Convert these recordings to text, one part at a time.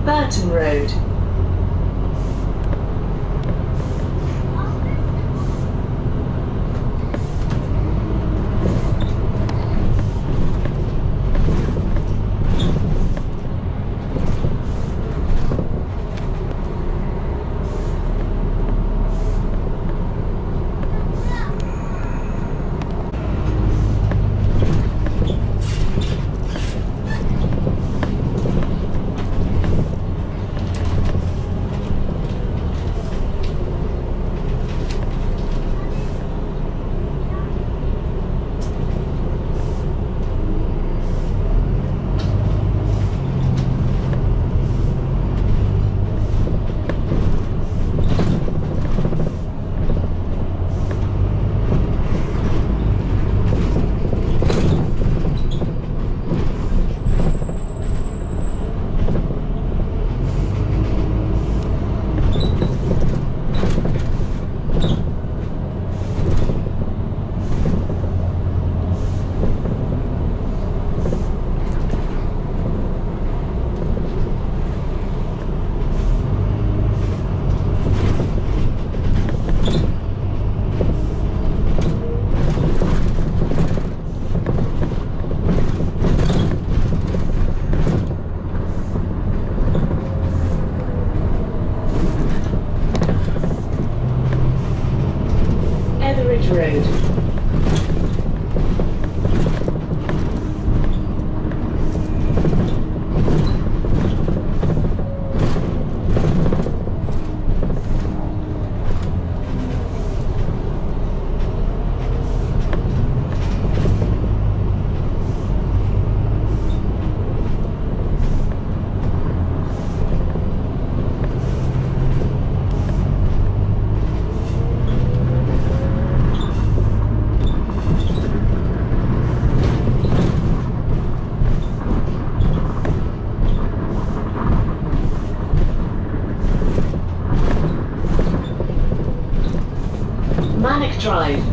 Burton Road. Road. Drive.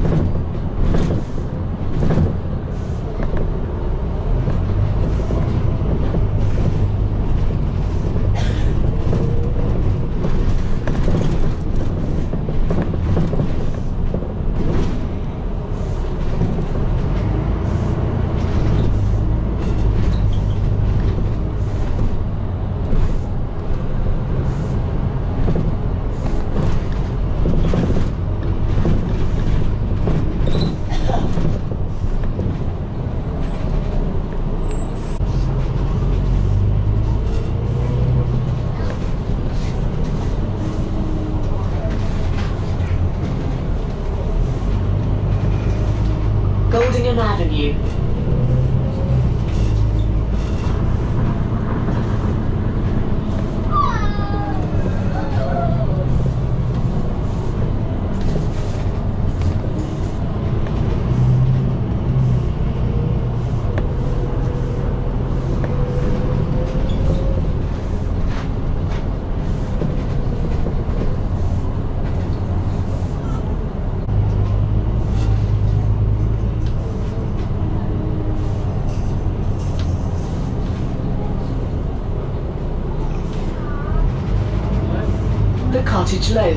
Avenue. Cottage loaf.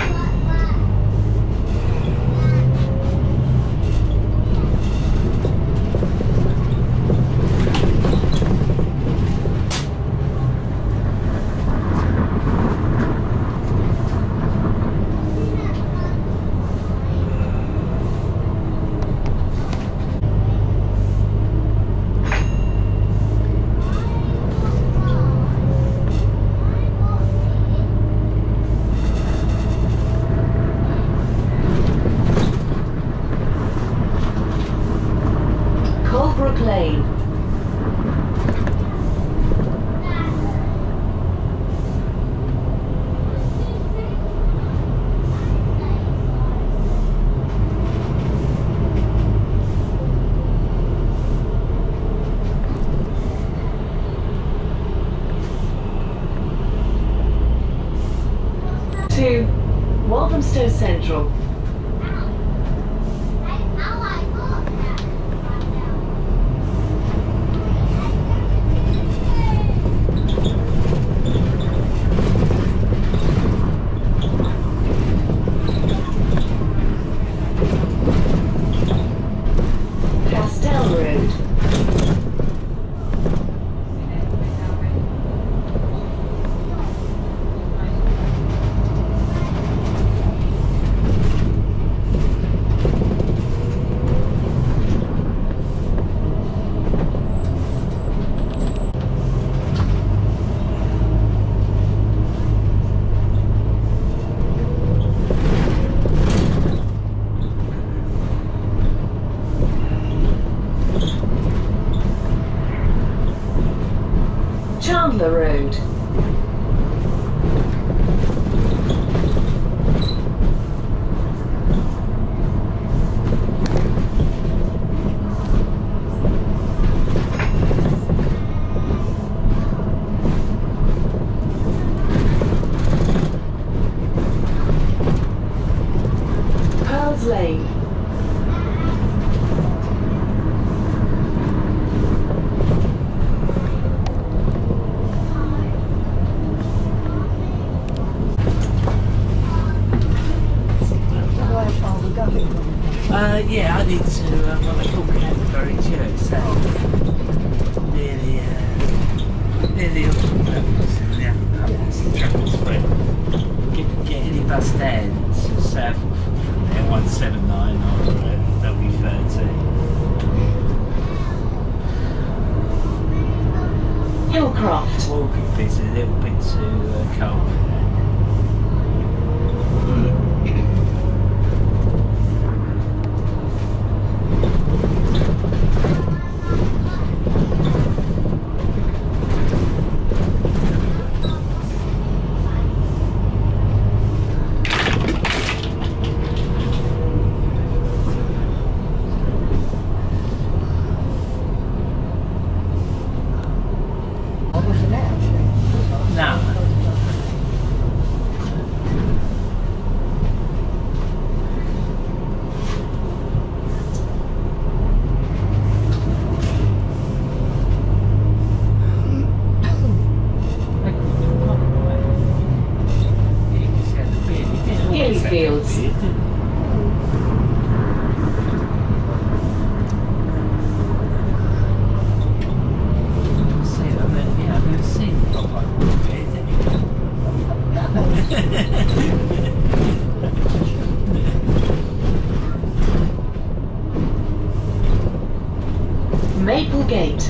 Lane. To Walthamstow Central. Chandler Road. Pearls Lane. Yeah, I need to, what they call Canterbury Church, so nearly up to the levels, yeah, that's the travel spread. Get any bus there to south from there, 179 or W30. Hillcroft. Walking bit's a little bit too cold. Fields. Maple Gate.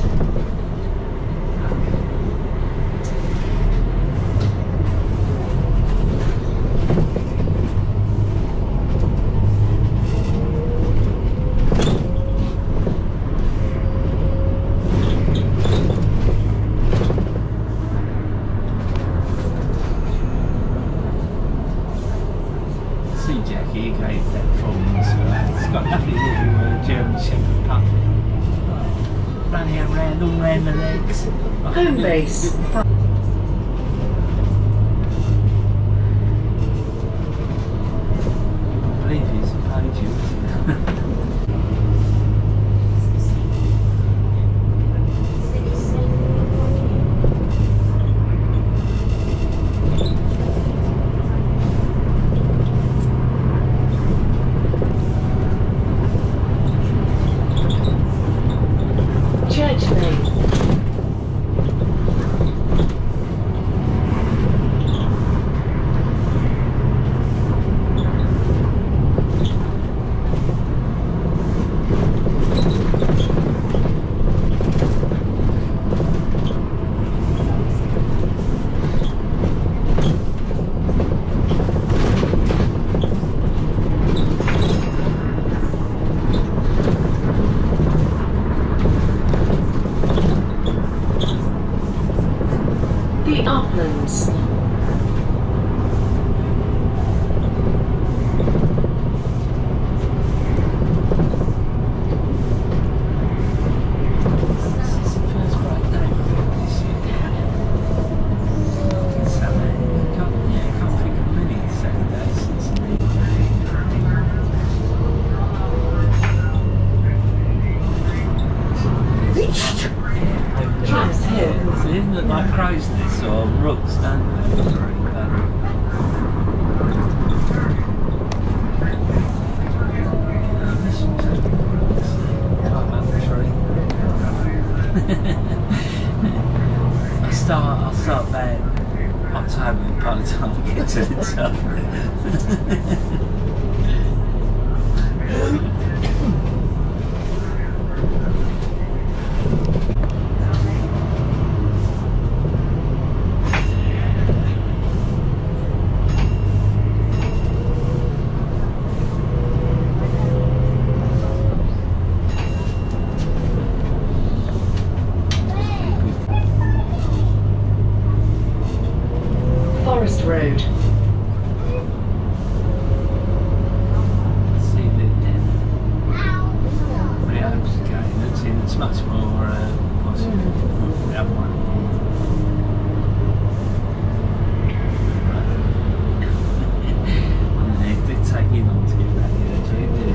Jackie gave that performance. It's got lovely little German Shepherd pup running around all around the legs. Home base. I believe he's a page, isn't it? Church Lane. The Uplands. Traps Hill. Isn't it like crow's nest or rooks, don't they? I'll start about October by the time we get to the top. Road. See the where it opens again. It's much more possible. The other one. It did take you long to get back here, didn't it?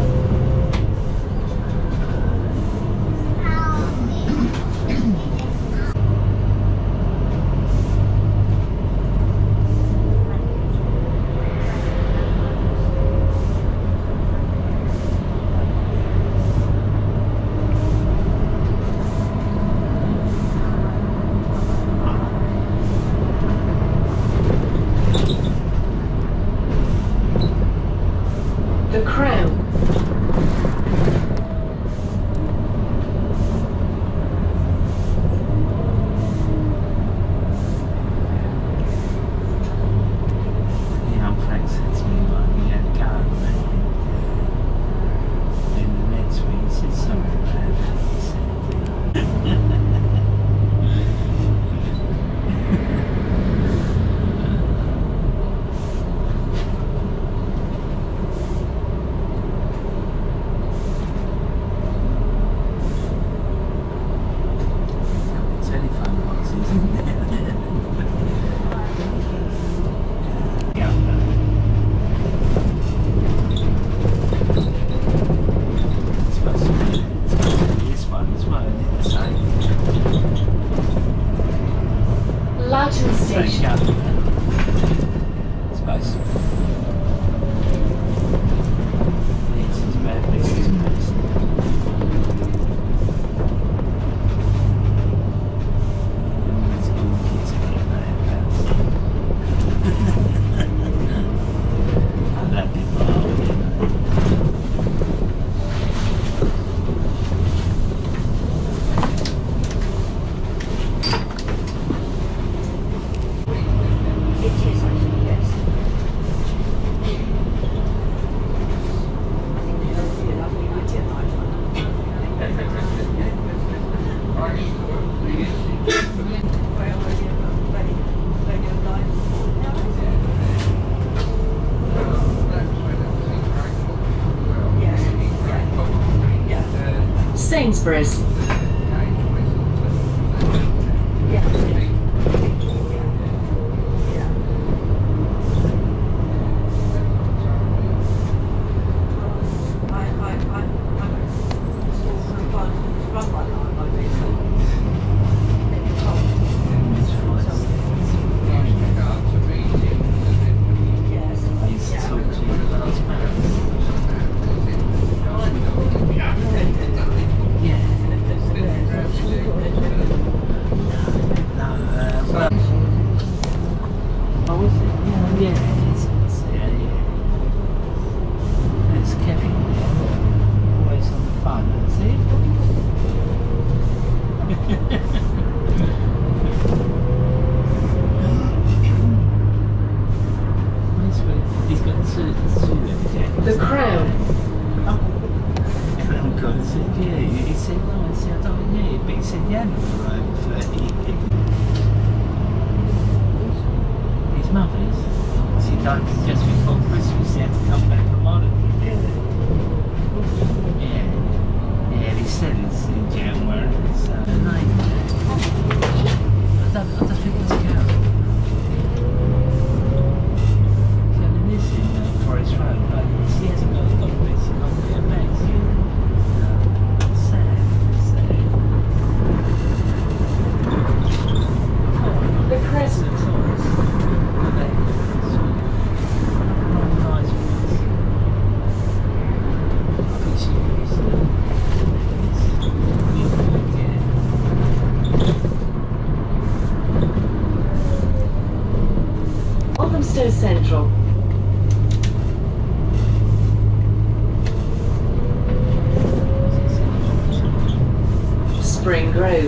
The Crown. The old folks said to me, like, we had a go, and the next week he said something about that. He said, telephone boxes. Yeah. It's supposed to be this one as well, isn't it? The same. Loughton Same Station. government. It's supposed to be. This is bad business person. It's all kids are getting their house. That'd be wild, you know. It is actually, yes. I think it'll be a lovely night tonight. Sainsbury's. I used to talk to you last month. Yeah. No, well. Oh, is it? Yeah, it is. Yeah. It's Kevin there. Always on the phone, see? He's got two The Crown. Oh God, I said, yeah. He said, no, I said, I don't know, but he said, yeah, for over 30 years. His mother's. She died just before Christmas. He had to come back from holiday, didn't he? Yeah. Yeah, he said it's in January. So, I don't think it's Carol. This in Forest Road, but she hasn't got a document, she can't get her back. Sad. The Crescent. Walthamstow Central. Spring Grove.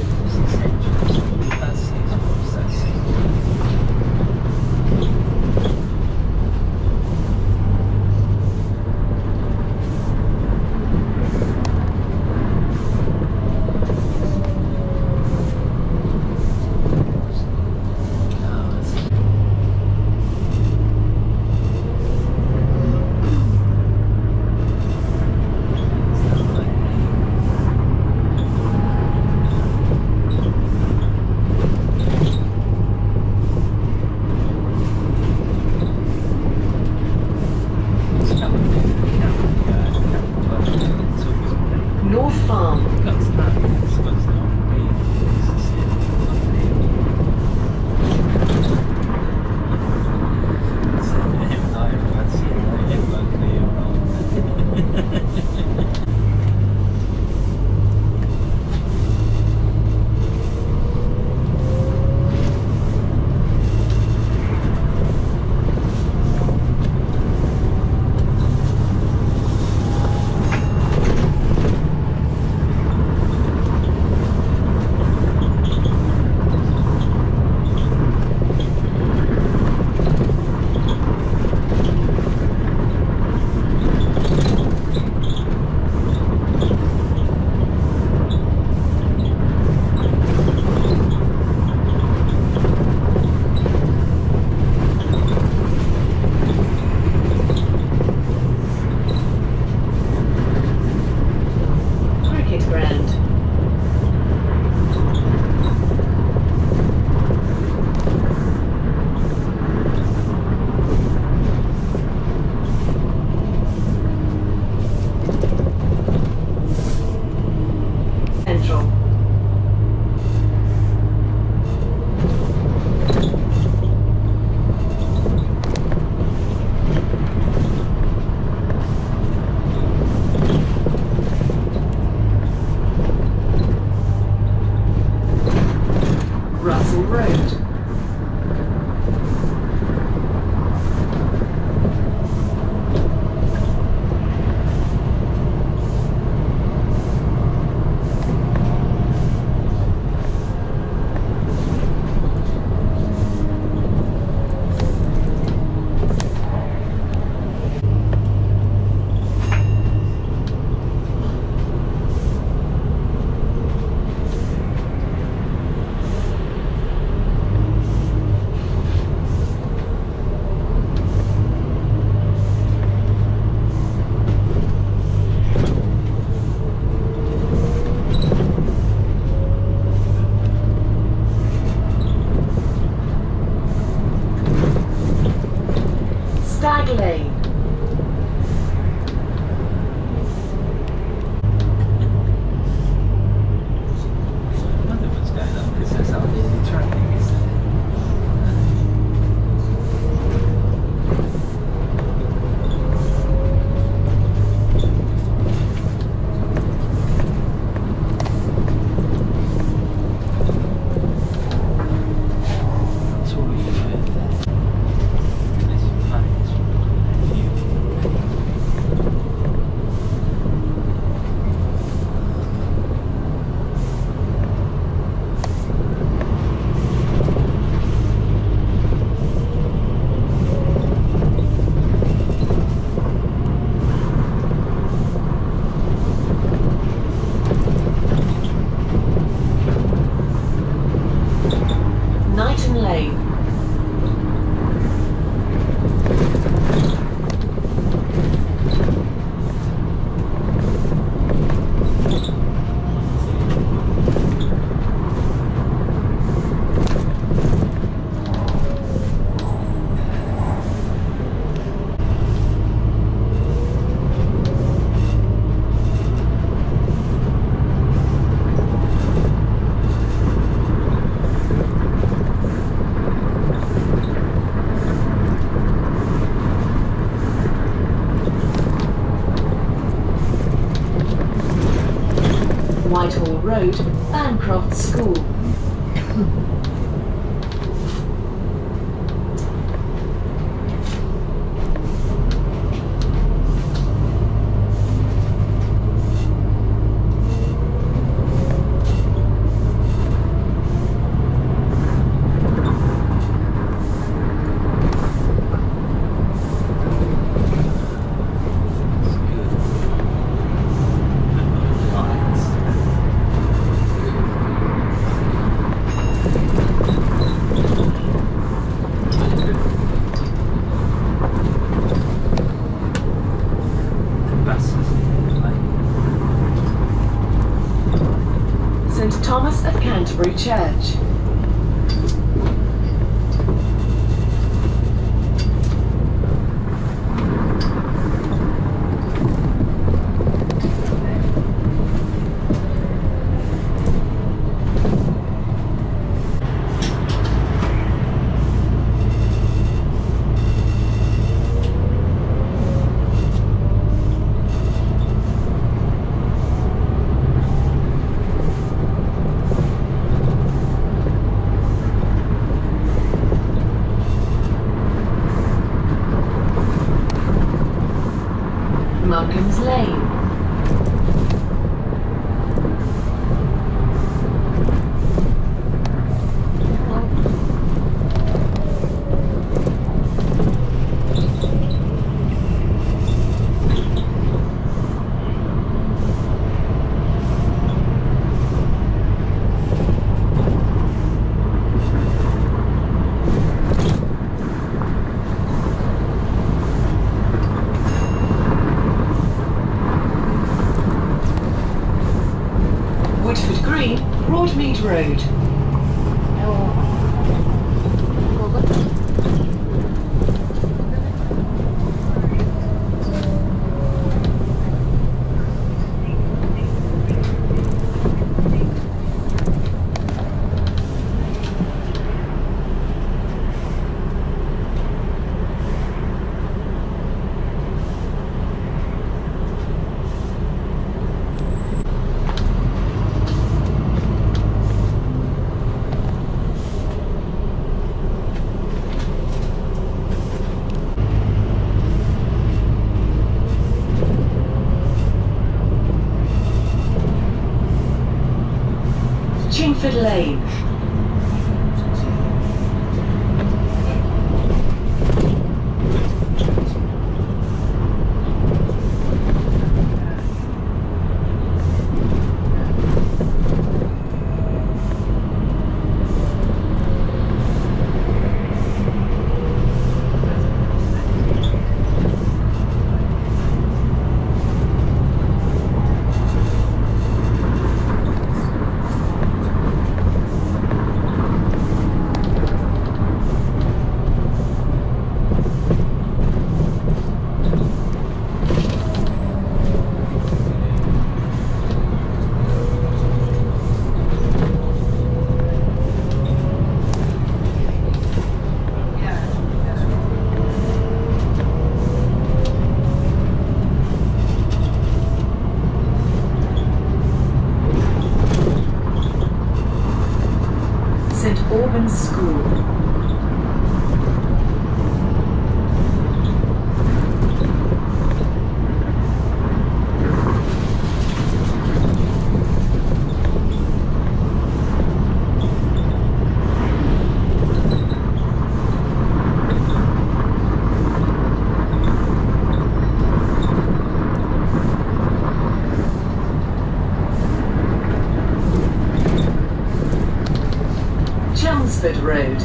Road. Stag Lane. I wonder what's going on because there's hardly any traffic, is there? That's all we heard there. This place, Knighton Lane. Whitehall Road, Bancroft School. St Thomas of Canterbury Church. Monkham's Lane. Woodford Green, Broadmead Road. Lane. School. Chelmsford Road.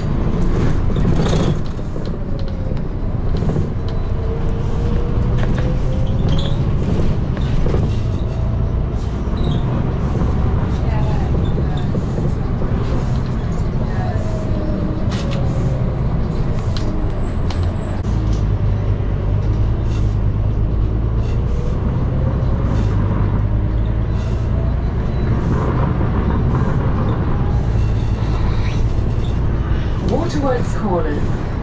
Waterworks Corner.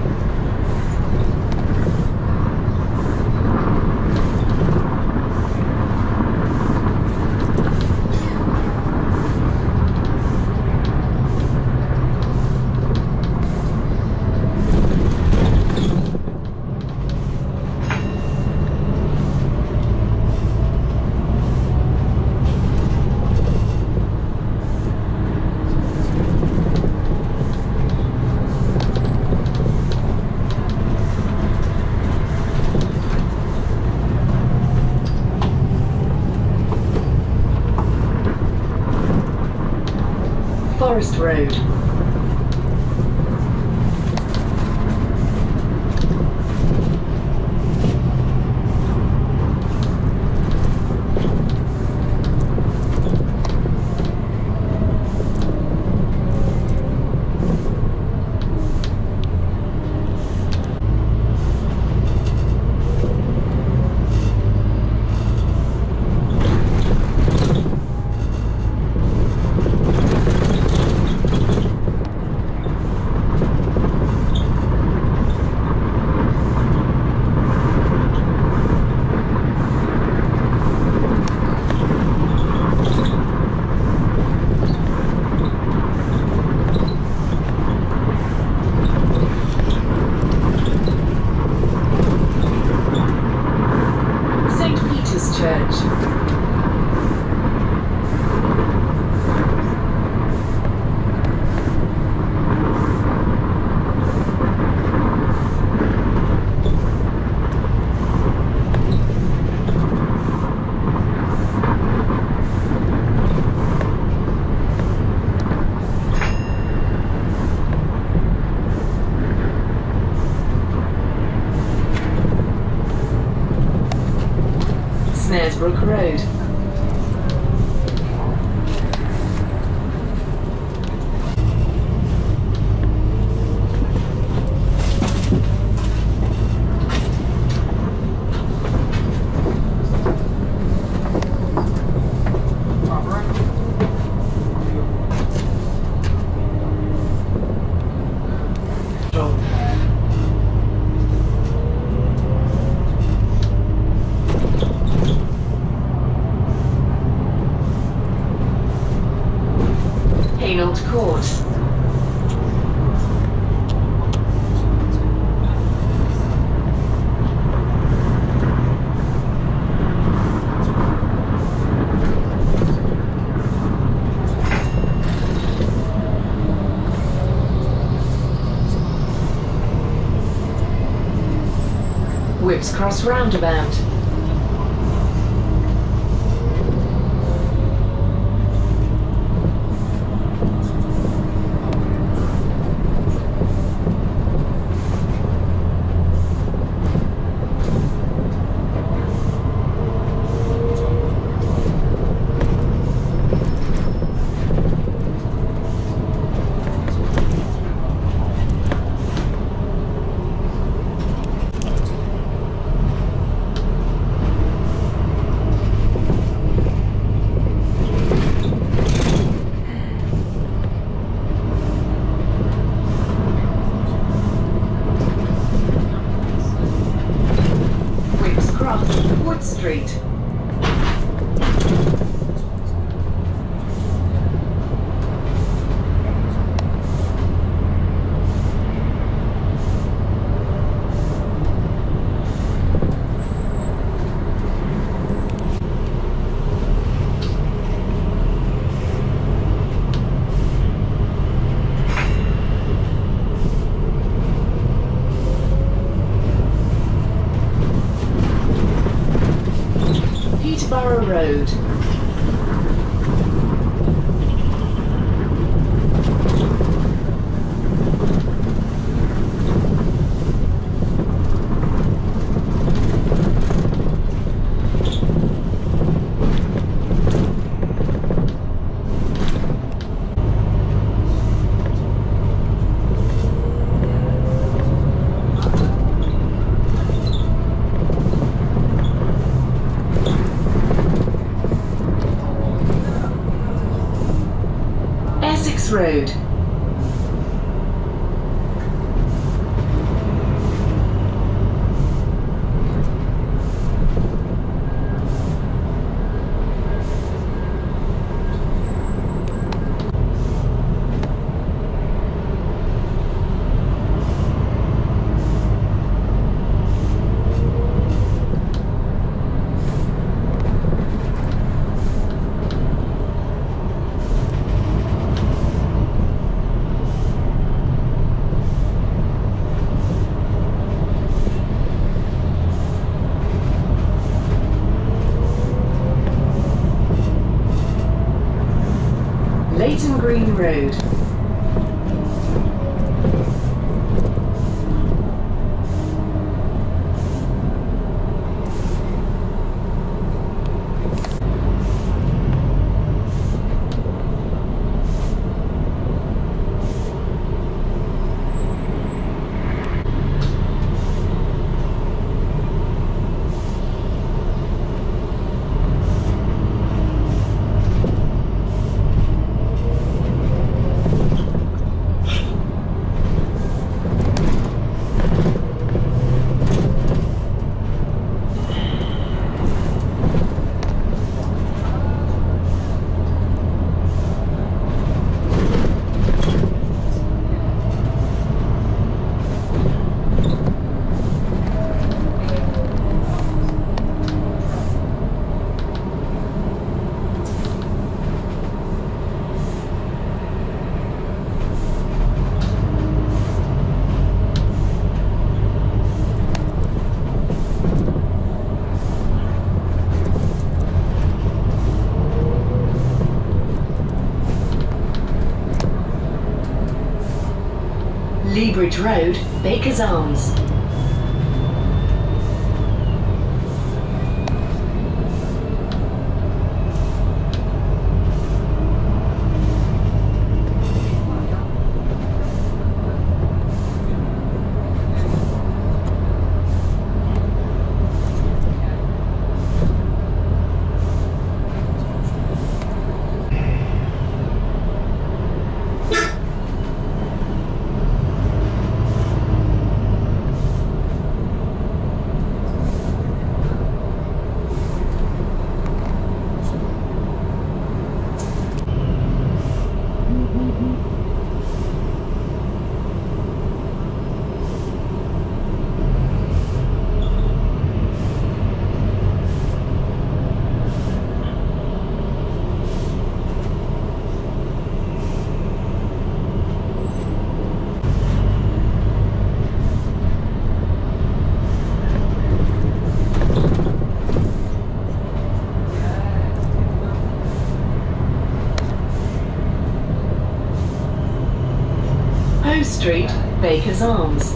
Forest Road. Snaresbrook Road. Whips Cross roundabout. Street. Peterborough Road. Road. Loughton Green Road. Leabridge Road, Baker's Arms. Street, Baker's Arms.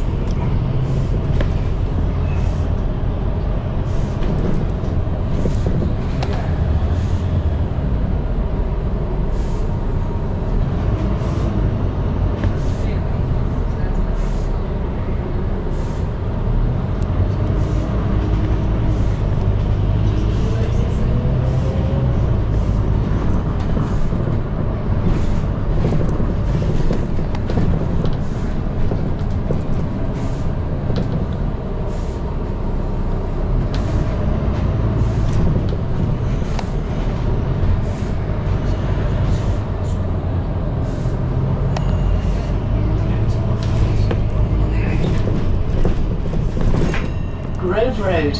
Grove Road.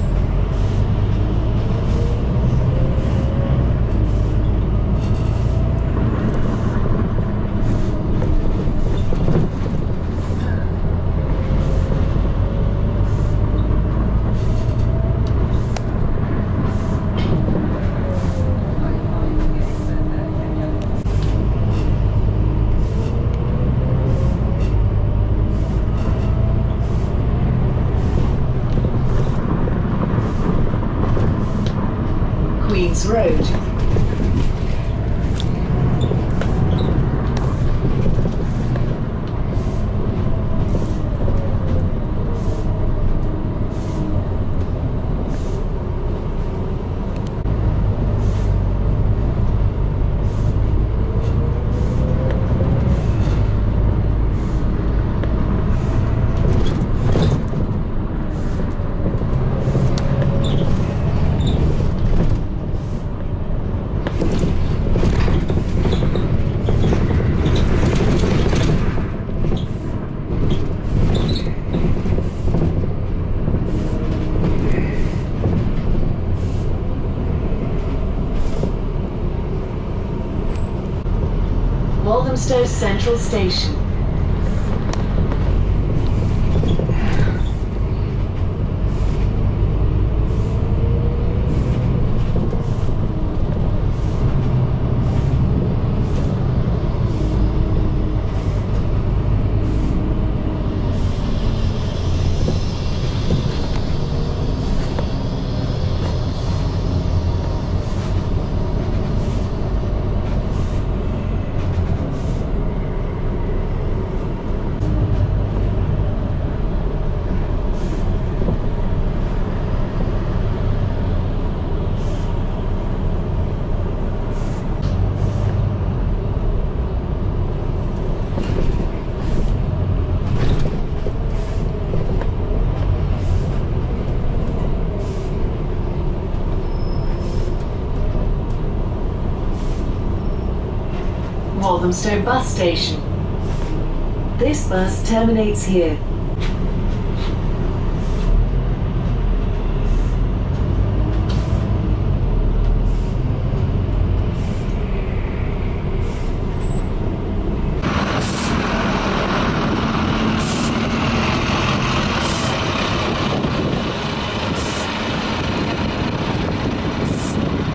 Queen's Road. Walthamstow Central Station. Walthamstow Bus Station. This bus terminates here.